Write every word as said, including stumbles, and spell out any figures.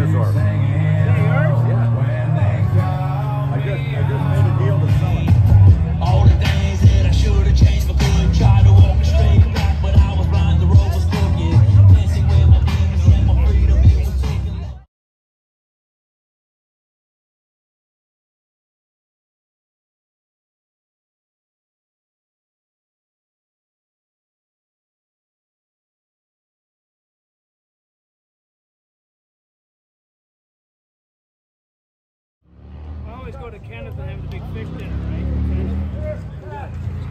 dinosaur. Is that yours? Yeah. I just, I just made a deal to sell it. All the things that I should have changed, but couldn't try to walk a straight path, but I was blind, the road was crooked. Dancing with my demons and my freedom, it was taken. I always go to Kenneth and have the big fish dinner, right?